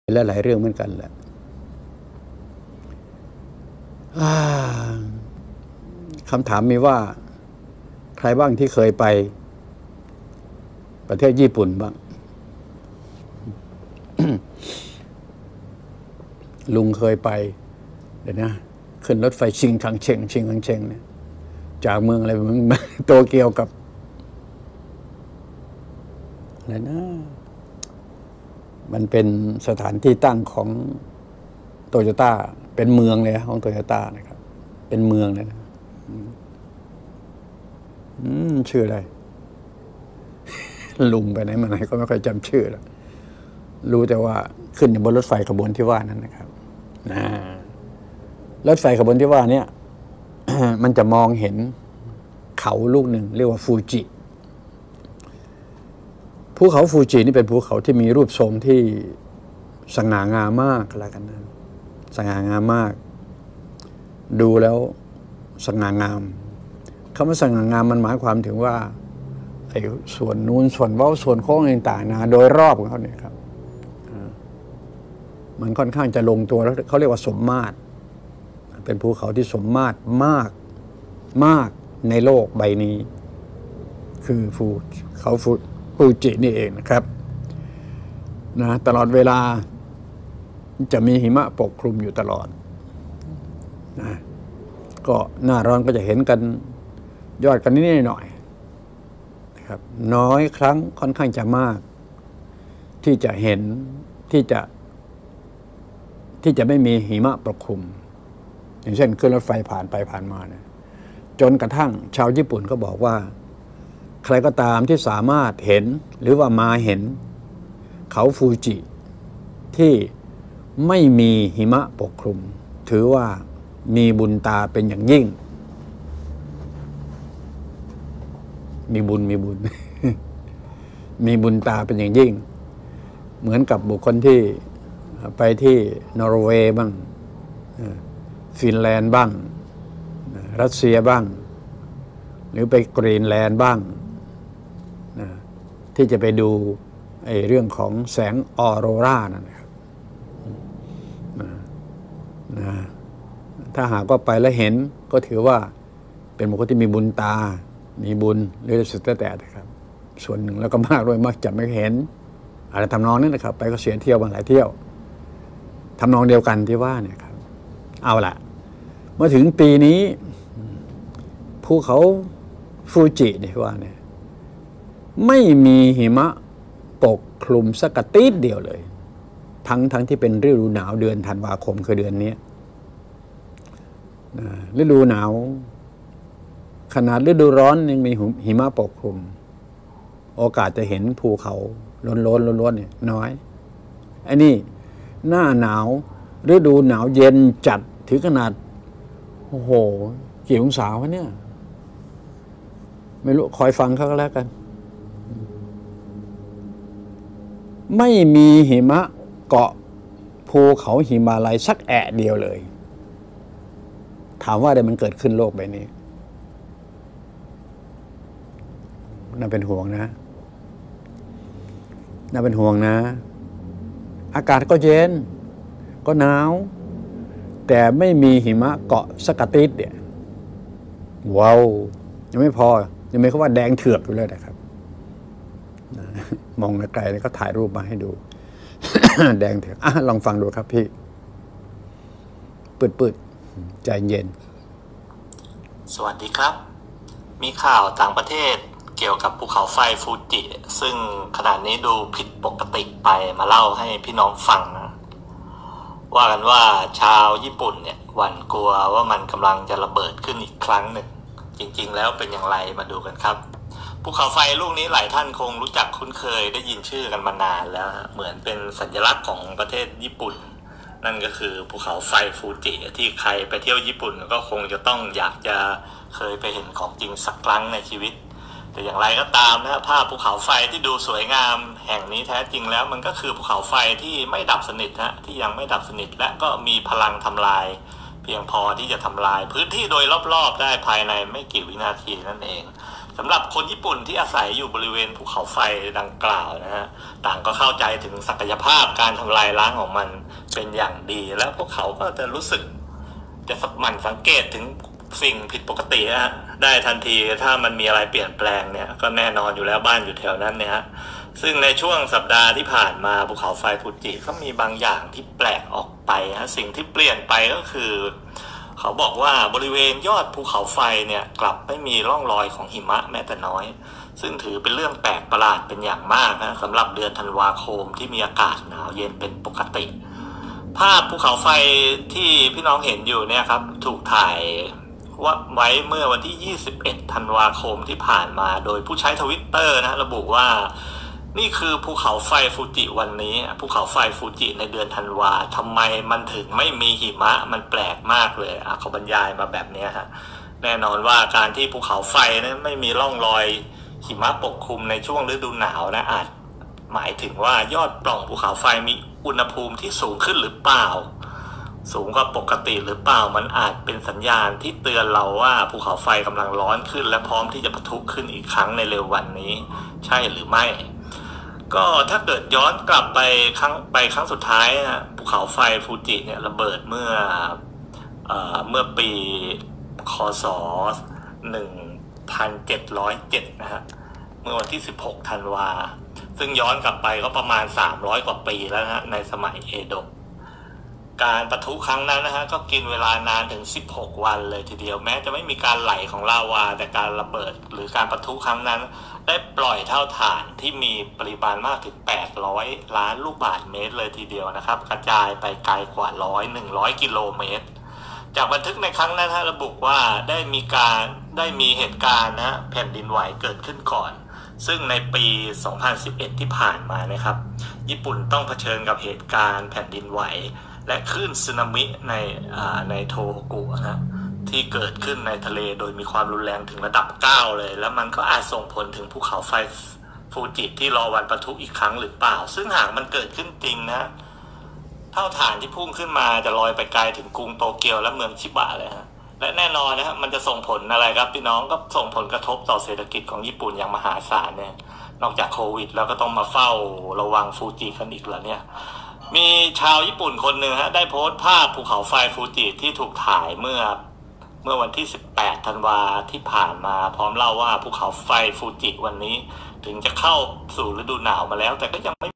และหลายเรื่องเหมือนกันแหละคำถามมีว่าใครบ้างที่เคยไปประเทศญี่ปุ่นบ้าง ลุงเคยไปเดี๋ยวนะขึ้นรถไฟชิงคังเชงเนี่ยจากเมืองอะไรเมืองโตเกียวกับอะไรนะมันเป็นสถานที่ตั้งของโตโยต้าเป็นเมืองเลยของโตโยต้านะครับเป็นเมืองเลยนะชื่ออะไร ลุงไปไหนมาไหนก็ไม่ค่อยจำชื่อแล้วรู้แต่ว่าขึ้นอยู่บนรถไฟขบวนที่ว่านั้นนะครับรถไฟขบวนที่ว่านี้ มันจะมองเห็นเขาลูกหนึ่งเรียกว่าฟูจิภูเขาฟูจินี่เป็นภูเขาที่มีรูปทรงที่สง่างามมากอะไรกันนะสง่างามมากดูแล้วสง่างามคำว่าสง่างามมันหมายความถึงว่าไอ้ส่วนนูนส่วนเว้าส่วนโค้งต่างๆนะโดยรอบของเขาเนี่ยครับมันค่อนข้างจะลงตัวแล้วเขาเรียกว่าสมมาตรเป็นภูเขาที่สมมาตรมากในโลกใบนี้คือเขาฟูจินี่เองนะครับนะตลอดเวลาจะมีหิมะปกคลุมอยู่ตลอดนะก็หน้าร้อนก็จะเห็นกันยอดกันนิดหน่อยนะครับน้อยครั้งค่อนข้างจะมากที่จะเห็นที่จะไม่มีหิมะปกคลุมอย่างเช่นขึ้นรถไฟผ่านไปผ่านมาเนี่ยจนกระทั่งชาวญี่ปุ่นก็บอกว่าใครก็ตามที่สามารถเห็นหรือว่ามาเห็นเขาฟูจิที่ไม่มีหิมะปกคลุมถือว่ามีบุญตาเป็นอย่างยิ่งมีบุญ มีบุญตาเป็นอย่างยิ่งเหมือนกับบุคคลที่ไปที่นอร์เวย์บ้างฟินแลนด์บ้างรัสเซียบ้างหรือไปกรีนแลนด์บ้างที่จะไปดูเรื่องของแสงออโรรานั่นนะครับถ้าหากว่าไปแล้วเห็นก็ถือว่าเป็นบุคคลที่มีบุญตามีบุญหรือสุดแต่นะครับส่วนหนึ่งแล้วก็มากด้วยมักจะไม่เห็นอะไรทำนองนี้นะครับไปก็เสียเที่ยวมาหลายเที่ยวทำนองเดียวกันที่ว่าเนี่ยครับเอาล่ะเมื่อถึงปีนี้ภูเขาฟูจิเนี่ยว่าเนี่ยไม่มีหิมะปกคลุมสักกระติดเดียวเลยทั้งที่เป็นฤดูหนาวเดือนธันวาคมคือเดือนนี้ฤดูหนาวขนาดฤดูร้อนยังมีหิมะปกคลุมโอกาสจะเห็นภูเขาล้นเนี่ยน้อยไอ้นี่หน้าหนาวฤดูหนาวเย็นจัดถึงขนาดโอ้โหกี่องศาวะเนี่ยไม่รู้คอยฟังเขาก็แล้วกันไม่มีหิมะเกาะภูเขาหิมาลัยสักแอะเดียวเลยถามว่าอะไรมันเกิดขึ้นโลกใบนี้น่าเป็นห่วงนะอากาศก็เย็นก็หนาวแต่ไม่มีหิมะเกาะสักกระติดเนี่ยว้าวยังไม่พอยังไม่เขาว่าแดงเถือกอยู่เลยนะครับมองไกลๆแล้วก็ถ่ายรูปมาให้ดู แดงเถือกลองฟังดูครับพี่ปืดใจเย็นสวัสดีครับมีข่าวต่างประเทศเกี่ยวกับภูเขาไฟฟูจิซึ่งขนาดนี้ดูผิดปกติไปมาเล่าให้พี่น้องฟังนะว่ากันว่าชาวญี่ปุ่นเนี่ยหวั่นกลัวว่ามันกำลังจะระเบิดขึ้นอีกครั้งหนึ่งจริงๆแล้วเป็นอย่างไรมาดูกันครับภูเขาไฟลูกนี้หลายท่านคงรู้จักคุ้นเคยได้ยินชื่อกันมานานแล้วเหมือนเป็นสัญลักษณ์ของประเทศญี่ปุ่นนั่นก็คือภูเขาไฟฟูจิที่ใครไปเที่ยวญี่ปุ่นก็คงจะต้องอยากจะเคยไปเห็นของจริงสักครั้งในชีวิตแต่อย่างไรก็ตามนะภาพภูเขาไฟที่ดูสวยงามแห่งนี้แท้จริงแล้วมันก็คือภูเขาไฟที่ไม่ดับสนิทที่ยังไม่ดับสนิทและก็มีพลังทำลายเพียงพอที่จะทำลายพื้นที่โดยรอบๆได้ภายในไม่กี่วินาทีนั่นเองสำหรับคนญี่ปุ่นที่อาศัยอยู่บริเวณภูเขาไฟดังกล่าวนะฮะต่างก็เข้าใจถึงศักยภาพการทำลายล้างของมันเป็นอย่างดีแล้วพวกเขาก็จะรู้สึกจะหมั่นสังเกตถึงสิ่งผิดปกติฮะได้ทันทีถ้ามันมีอะไรเปลี่ยนแปลงเนี่ยก็แน่นอนอยู่แล้วบ้านอยู่แถวนั้นเนี่ยฮะซึ่งในช่วงสัปดาห์ที่ผ่านมาภูเขาไฟฟูจิก็มีบางอย่างที่แปลกออกไปฮะสิ่งที่เปลี่ยนไปก็คือเขาบอกว่าบริเวณยอดภูเขาไฟเนี่ยกลับไม่มีร่องรอยของหิมะแม้แต่น้อยซึ่งถือเป็นเรื่องแปลกประหลาดเป็นอย่างมากนะสำหรับเดือนธันวาคมที่มีอากาศหนาวเย็นเป็นปกติภาพภูเขาไฟที่พี่น้องเห็นอยู่เนี่ยครับถูกถ่ายไว้เมื่อวันที่ 21 ธันวาคมที่ผ่านมาโดยผู้ใช้ทวิตเตอร์นะระบุว่านี่คือภูเขาไฟฟูจิวันนี้ภูเขาไฟฟูจิในเดือนธันวาทำไมมันถึงไม่มีหิมะมันแปลกมากเลยเขาบรรยายมาแบบนี้ฮะแน่นอนว่าการที่ภูเขาไฟนะไม่มีร่องรอยหิมะปกคลุมในช่วงฤดูหนาวนะอาจหมายถึงว่ายอดปล่องภูเขาไฟมีอุณหภูมิที่สูงขึ้นหรือเปล่าสูงกว่าปกติหรือเปล่ามันอาจเป็นสัญญาณที่เตือนเราว่าภูเขาไฟกำลังร้อนขึ้นและพร้อมที่จะปะทุขึ้นอีกครั้งในเร็ววันนี้ใช่หรือไม่ก็ถ้าเกิดย้อนกลับไปครั้งสุดท้ายนะภูเขาไฟฟูจิเนี่ยระเบิดเมื่อปีคศ1707นะฮะเมื่อวันที่16ธันวาซึ่งย้อนกลับไปก็ประมาณ300กว่าปีแล้วนะฮะในสมัยเอโดะการปะทุครั้งนั้นนะฮะก็กินเวลานานถึง16วันเลยทีเดียวแม้จะไม่มีการไหลของลาวาแต่การระเบิดหรือการปะทุครั้งนั้นได้ปล่อยเท่าฐานที่มีปริมาณมากถึง800 ล้านลูกบาศก์เมตรเลยทีเดียวนะครับกระจายไปไกลกว่า100 กิโลเมตรจากบันทึกในครั้งนั้นฮะระบุว่าได้มีเหตุการณ์นะแผ่นดินไหวเกิดขึ้นก่อนซึ่งในปี 2011 ที่ผ่านมานะครับญี่ปุ่นต้องเผชิญกับเหตุการณ์แผ่นดินไหวและคลื่นสึนามิในโทโฮกุนะที่เกิดขึ้นในทะเลโดยมีความรุนแรงถึงระดับ9เลยแล้วมันก็อาจส่งผลถึงภูเขาไฟฟูจิที่รอวันปะทุอีกครั้งหรือเปล่าซึ่งหากมันเกิดขึ้นจริงนะเท่าฐานที่พุ่งขึ้นมาจะลอยไปไกลถึงกรุงโตเกียวและเมืองชิบะเลยฮะและแน่นอนนะครับมันจะส่งผลอะไรครับพี่น้องก็ส่งผลกระทบต่อเศรษฐกิจของญี่ปุ่นอย่างมหาศาลเนี่ยนอกจากโควิดแล้วก็ต้องมาเฝ้าระวังฟูจิกันอีกแล้วเนี่ยมีชาวญี่ปุ่นคนหนึ่งฮะได้โพสต์ภาพภูเขาไฟฟูจิที่ถูกถ่ายเมื่อวันที่18ธันวาที่ผ่านมาพร้อมเล่าว่าภูเขาไฟฟูจิวันนี้ถึงจะเข้าสู่ฤดูหนาวมาแล้วแต่ก็ยังไม่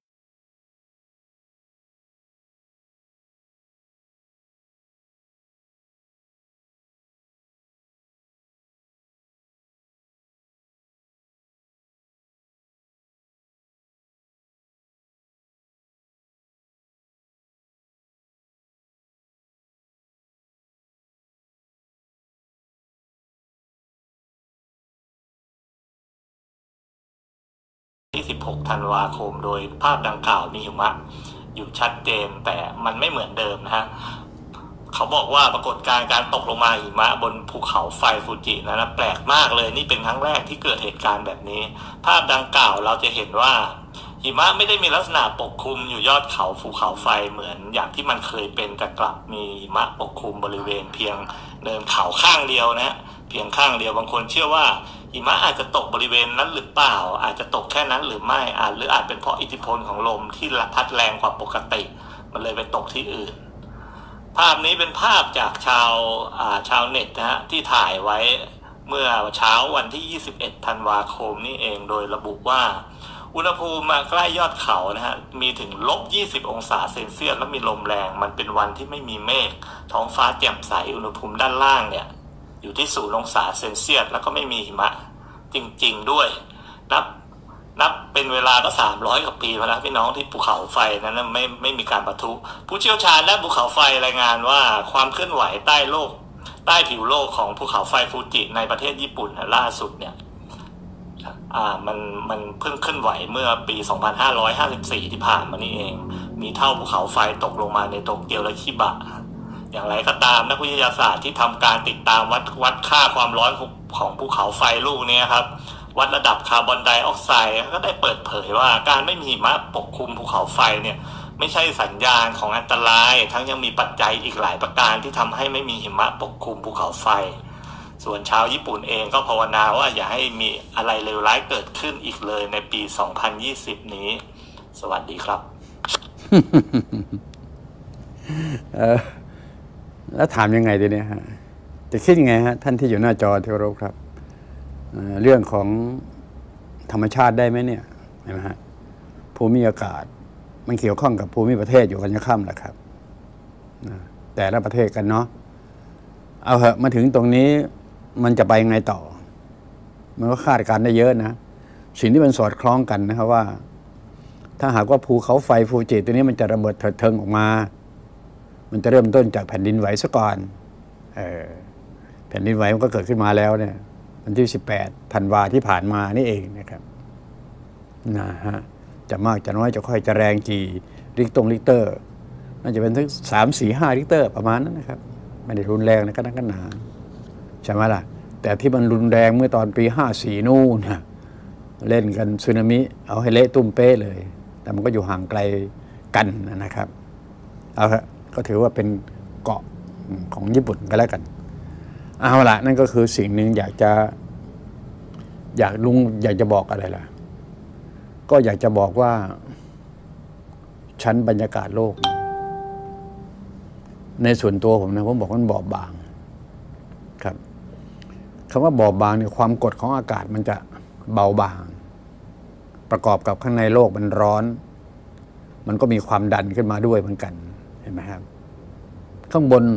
ที่16ธันวาคมโดยภาพดังกล่าวมีหิมะอยู่ชัดเจนแต่มันไม่เหมือนเดิมนะฮะเขาบอกว่าปรากฏการณ์การตกลงมาหิมะบนภูเขาไฟฟูจินะแปลกมากเลยนี่เป็นครั้งแรกที่เกิดเหตุการณ์แบบนี้ภาพดังกล่าวเราจะเห็นว่าหิมะไม่ได้มีลักษณะปกคลุมอยู่ยอดเขาภูเขาไฟเหมือนอย่างที่มันเคยเป็นแต่กลับมีหิมะปกคลุมบริเวณเพียงเนินเขาข้างเดียวนะเพียงข้างเดียวบางคนเชื่อว่าหิมะอาจจะตกบริเวณนั้นหรือเปล่าอาจจะตกแค่นั้นหรือไม่อาจเป็นเพราะอิทธิพลของลมที่พัดแรงกว่าปกติมันเลยไปตกที่อื่นภาพนี้เป็นภาพจากชาวเน็ตนะฮะที่ถ่ายไว้เมื่อเช้าวันที่21ธันวาคมนี่เองโดยระบุว่าอุณหภูมิใกล้ยอดเขานะฮะมีถึง-20 องศาเซนเซียสและมีลมแรงมันเป็นวันที่ไม่มีเมฆท้องฟ้าแจ่มใสอุณหภูมิด้านล่างเนี่ยอยู่ที่0 องศาเซนเซียสแล้วก็ไม่มีหิมะจริงๆด้วยนับเป็นเวลาก็300 กว่าปีมาแล้วพี่น้องที่ภูเขาไฟนั้นไม่มีการปะทุผู้เชี่ยวชาญด้านภูเขาไฟรายงานว่าความเคลื่อนไหวใต้ผิวโลกของภูเขาไฟฟูจิในประเทศญี่ปุ่นล่าสุดเนี่ยมันเพิ่งเคลื่อนไหวเมื่อปี2554ที่ผ่านมานี่เองมีเท่าภูเขาไฟตกลงมาในโตเกียวและชิบะอย่างไรก็ตามนักวิทยาศาสตร์ที่ทำการติดตามวัดค่าความร้อนของภูเขาไฟลูกนี้ครับวัดระดับคาร์บอนไดออกไซด์ก็ได้เปิดเผยว่าการไม่มีหิมะปกคลุมภูเขาไฟเนี่ยไม่ใช่สัญญาณของอันตรายทั้งยังมีปัจจัยอีกหลายประการที่ทำให้ไม่มีหิมะปกคลุมภูเขาไฟส่วนชาวญี่ปุ่นเองก็ภาวนาว่าอย่าให้มีอะไรเลวร้ายเกิดขึ้นอีกเลยในปี 2020 นี้สวัสดีครับแล้วถามยังไงทีนี้ฮะจะคิดยังไงฮะท่านที่อยู่หน้าจอที่เคารพครับเรื่องของธรรมชาติได้ไหมเนี่ยเห็นไหมฮะภูมิอากาศมันเกี่ยวข้องกับภูมิประเทศอยู่กันจะค่ำแหละครับแต่ละประเทศกันเนาะเอาเหอะมาถึงตรงนี้มันจะไปยังไงต่อมันก็คาดการณ์ได้เยอะนะสิ่งที่มันสอดคล้องกันนะครับว่าถ้าหากว่าภูเขาไฟฟูจิตัวนี้มันจะระเบิดเถิดเทิงออกมามันจะเริ่มต้นจากแผ่นดินไหวซะก่อนแผ่นดินไหวมันก็เกิดขึ้นมาแล้วเนี่ยวันที่18 ธันวาที่ผ่านมานี่เองนะครับนะฮะจะมากจะน้อยจะค่อยจะแรงกี่ริกเตอร์น่าจะเป็นทั้ง3, 4, 5 ริกเตอร์ประมาณนั้นนะครับไม่ได้รุนแรงนะก็นักกันหนาใช่ไหมล่ะแต่ที่มันรุนแรงเมื่อตอนปี54นู่นนะเล่นกันสึนามิเอาให้เละตุ้มเป๊ะเลยแต่มันก็อยู่ห่างไกลกันนะครับเอาละก็ถือว่าเป็นเกาะของญี่ปุ่นก็แล้วกันเอาละนั่นก็คือสิ่งหนึ่งอยากจะบอกอะไรล่ะก็อยากจะบอกว่าชั้นบรรยากาศโลกในส่วนตัวผมนะผมบอกมันบอบบางครับคำว่าบอบบางเนี่ยความกดของอากาศมันจะเบาบางประกอบกับข้างในโลกมันร้อนมันก็มีความดันขึ้นมาด้วยเหมือนกันเห็นไหมครับข้างบน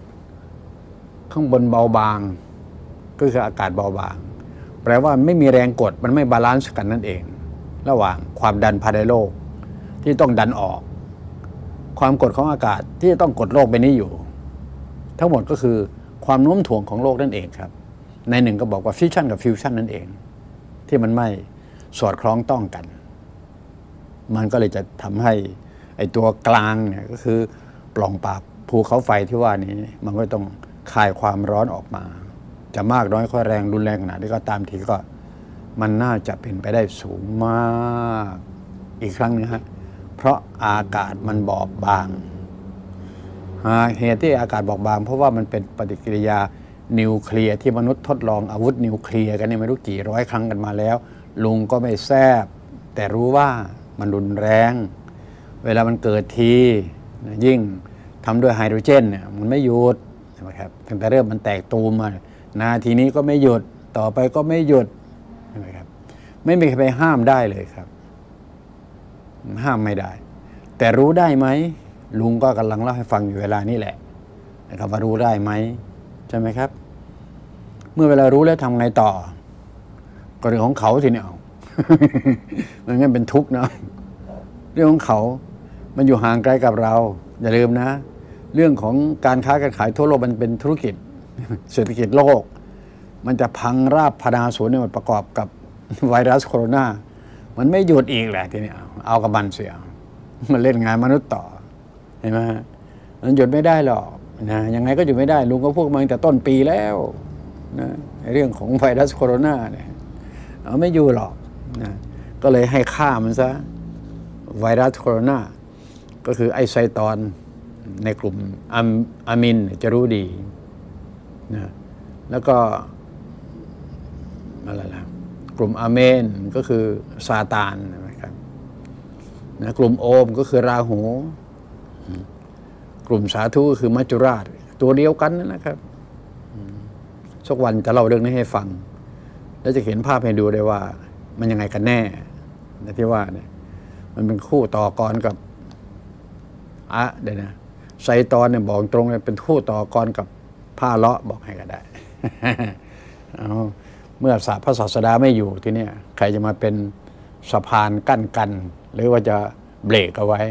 เบาบางก็คืออากาศเบาบางแปลว่าไม่มีแรงกดมันไม่บาลานซ์กันนั่นเองระหว่างความดันภายในโลกที่ต้องดันออกความกดของอากาศที่จะต้องกดโลกไปนี้อยู่ทั้งหมดก็คือความโน้มถ่วงของโลกนั่นเองครับในหนึ่งก็บอกว่าฟิชชั่นกับฟิวชั่นนั่นเองที่มันไม่สอดคล้องต้องกันมันก็เลยจะทำให้ไอ้ตัวกลางเนี่ยก็คือปล่องปากภูเขาไฟที่ว่านี้มันก็ต้องคายความร้อนออกมาจะมากน้อยค่อยแรงรุนแรงขนาดนี้ก็ตามทีก็มันน่าจะเป็นไปได้สูงมากอีกครั้งนึงฮะเพราะอากาศมันบอบบางเหตุที่อากาศบอบบางเพราะว่ามันเป็นปฏิกิริยานิวเคลียร์ที่มนุษย์ทดลองอาวุธนิวเคลียร์กันเนี่ยไม่รู้กี่ร้อยครั้งกันมาแล้วลุงก็ไม่แซบแต่รู้ว่ามันรุนแรงเวลามันเกิดทียิ่งทำด้วยไฮโดรเจนเนี่ยมันไม่หยุดใช่ไหมครับตั้งแต่เริ่มมันแตกตูมมานาทีนี้ก็ไม่หยุดต่อไปก็ไม่หยุดใช่ไหมครับไม่มีใครไปห้ามได้เลยครับห้ามไม่ได้แต่รู้ได้ไหมลุงก็กำลังเล่าให้ฟังอยู่เวลานี้แหละนะครับว่ารู้ได้ไหมใช่ไหมครับเมื่อเวลารู้แล้วทำไงต่อก็เรื่องของเขาสิเนี่ยมันงั้นเป็นทุกข์นะเรื่องของเขามันอยู่ห่างไกลกับเราอย่าลืมนะเรื่องของการค้าการขายทั่วโลกมันเป็นธุรกิจเศรษฐกิจโลกมันจะพังราบพนาศูนย์เนี่ยมันประกอบกับไวรัสโคโรนามันไม่หยุดอีกแหละทีนี้เอากับมันเสียมันเล่นงานมนุษย์ต่อเห็นไหมฮะมันหยุดไม่ได้หรอกนะยังไงก็หยุดไม่ได้ลุงก็พูดมาตั้งแต่ต้นปีแล้วนะเรื่องของไวรัสโคโรนาเนี่ยเอาไม่อยู่หรอกนะก็เลยให้ฆ่ามันซะไวรัสโคโรนาก็คือไอไซตอนในกลุ่มอะมินจะรู้ดีนะแล้วก็อะไรล่ะกลุ่มอาเมนก็คือซาตานนะครับนะกลุ่มโอมก็คือราหูกลุ่มสาธุก็คือมัจจุราชตัวเดียวกันนะครับสักวันจะเล่าเรื่องนี้ให้ฟังแล้วจะเห็นภาพให้ดูได้ว่ามันยังไงกันแน่นะที่ว่าเนี่ยมันเป็นคู่ต่อกรกับเดี๋ยวนะไซตอนเนี่ยบอกตรงเลยเป็นคู่ต่อกรกับผ้าเลาะบอกให้ก็ได้ เมื่อพระศาสดาไม่อยู่ที่นี่ใครจะมาเป็นสะพานกั้นกันหรือว่าจะเบรกเอาไว้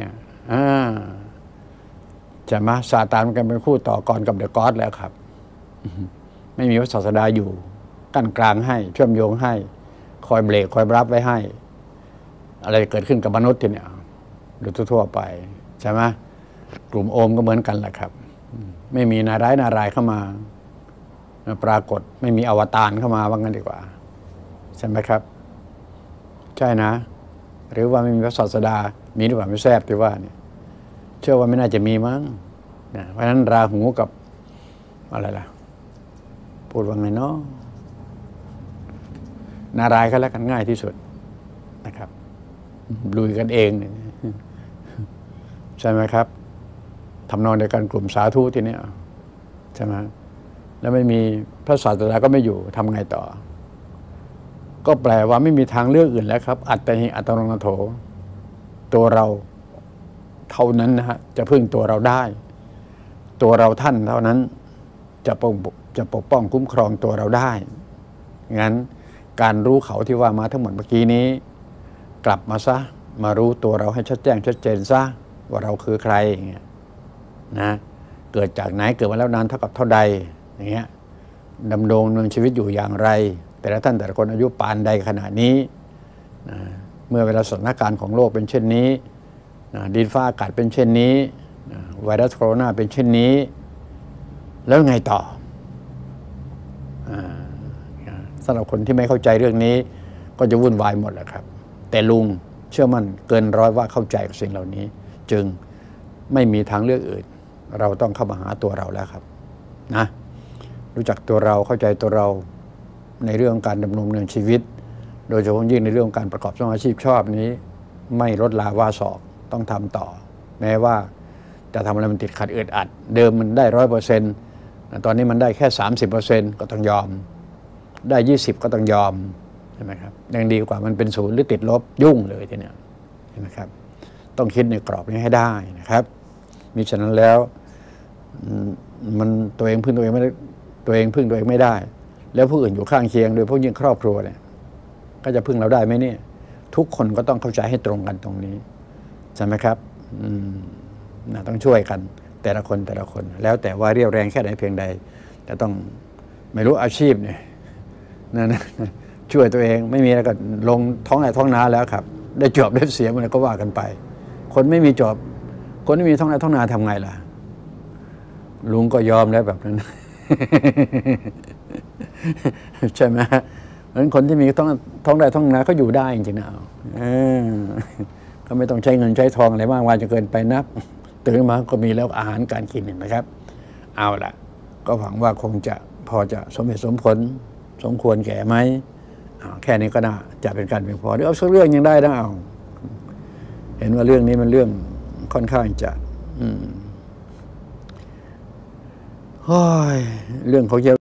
จะมาซาตานกันเป็นคู่ต่อกรกับเดอะก็อดแล้วครับ ไม่มีพระศาสดาอยู่กั้นกลางให้เชื่อมโยงให้คอยเบรกคอยรับไว้ให้อะไรเกิดขึ้นกับมนุษย์ที่เนี่ยดูทั่วไปใช่ไหมกลุ่มโอมก็เหมือนกันแหละครับไม่มีนารายเข้ามาปรากฏไม่มีอวตารเข้ามาว่างั้นดีกว่าใช่ไหมครับใช่นะหรือว่าไม่มีพระศาสดามีหรือเปล่าไม่แทรกที่ว่าเนี่ยเชื่อว่าไม่น่าจะมีมั้งนะเพราะฉะนั้นราหูกับอะไรล่ะพูดว่าไงเนาะนารายณ์ก็แล้วกันง่ายที่สุดนะครับลุยกันเองเนี่ยใช่ไหมครับทำนองเดียวกันกลุ่มสาธุทีนี้ใช่ไหมแล้วไม่มีพระศาสดาก็ไม่อยู่ทำไงต่อก็แปลว่าไม่มีทางเลือกอื่นแล้วครับอัตติอัตโนนาโถตัวเราเท่านั้นนะฮะจะพึ่งตัวเราได้ตัวเราท่านเท่านั้นจะปกป้องคุ้มครองตัวเราได้งั้นการรู้เขาที่ว่ามาทั้งหมดเมื่อกี้นี้กลับมาซะมารู้ตัวเราให้ชัดแจ้งชัดเจนซะว่าเราคือใครอย่างเงี้ยนะเกิดจากไหนเกิดมาแล้วนานเท่ากับเท่าใดอย่างเงี้ยดำรงชีวิตอยู่อย่างไรแต่ละท่านแต่ละคนอายุปานใดขณะนี้นะเมื่อเวลาสถานการณ์ของโลกเป็นเช่นนี้นะดินฟ้าอากาศเป็นเช่นนี้นะไวรัสโคโรนาเป็นเช่นนี้แล้วไงต่อสำหรับคนที่ไม่เข้าใจเรื่องนี้ก็จะวุ่นวายหมดแหละครับแต่ลุงเชื่อมั่นเกินร้อยว่าเข้าใจกับสิ่งเหล่านี้จึงไม่มีทางเลือกอื่นเราต้องเข้ามาหาตัวเราแล้วครับนะรู้จักตัวเราเข้าใจตัวเราในเรื่องการดำรงชีวิตโดยเฉพาะยิ่งในเรื่องการประกอบอาชีพชอบนี้ไม่ลดลาวาศอกต้องทำต่อแม้ว่าจะทำอะไรมันติดขัดอึดอัดเดิมมันได้ 100%ตอนนี้มันได้แค่ 30% ก็ต้องยอมได้ 20% ก็ต้องยอมใช่ไหมครับยังดีกว่ามันเป็นศูนย์หรือติดลบยุ่งเลยทีเนี้ยใช่ไหมครับต้องคิดในกรอบนี้ให้ได้นะครับมิฉะนั้นแล้วมันตัวเองพึ่งตัวเองไม่ได้ตัวเองพึ่งตัวเองไม่ได้แล้วผู้อื่นอยู่ข้างเคียงโดยเฉพาะยิ่งครอบครัวเนี่ยก็จะพึ่งเราได้ไหมเนี่ยทุกคนก็ต้องเข้าใจให้ตรงกันตรงนี้ใช่ไหมครับต้องช่วยกันแต่ละคนแล้วแต่ว่าเรี่ยวแรงแค่ไหนเพียงใดจะต้องไม่รู้อาชีพเนี่ยนะช่วยตัวเองไม่มีแล้วก็ลงท้องไร่ท้องนาแล้วครับได้จบได้เสียมันก็ว่ากันไปคนไม่มีจบคนไม่มีท้องไร่ท้องนาทำไงล่ะลุงก็ยอมแล้วแบบนั้น ใช่ไหมเพราะฉะนั้นคนที่มีท้องไร่ท้องนาเขาอยู่ได้จริงๆนะก็ไม่ต้องใช้เงินใช้ทองอะไรมากมายจนเกินไปนักตื่นมาก็มีแล้วอาหารการกินเห็นไหมครับเอาล่ะก็หวังว่าคงจะพอจะสมเหตุสมผลสมควรแก่ไหมแค่นี้ก็น่าจะเป็นการเพียงพอหรือเอาสักเรื่องยังได้นะเอาเห็นว่าเรื่องนี้มันเรื่องค่อนข้างจะเรื่องเขาเยอะ